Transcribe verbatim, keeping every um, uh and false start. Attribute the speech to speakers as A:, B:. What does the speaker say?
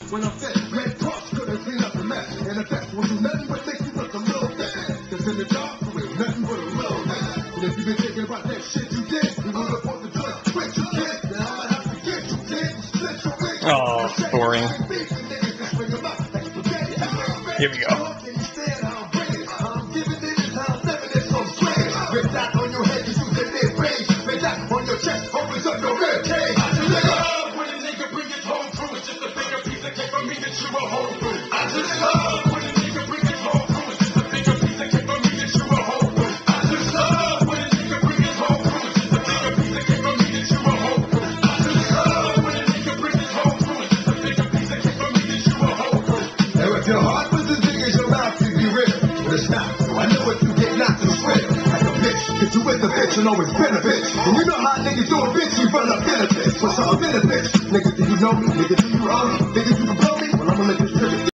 A: When I'm fed, red cross couldn't clean up the mess. And the best will do nothing but make you look a little bit. Cause in the job, you ain't nothing but a little bit. And if you've been thinking about that shit you did, you would have bought the joint, quit you kid. Then I'ma have to get you kid, split your wig.
B: Oh, boring. Here we go.
A: Your heart was as big as your mouth, you'd be rich. But it's not, so I know what you get knocked to sweat. Like a bitch, get you with the bitch and always been a bitch. And you know how niggas do a bitch, you run up benefits. What's up, benefits? Nigga, do you know me? Nigga, do you own me? Nigga,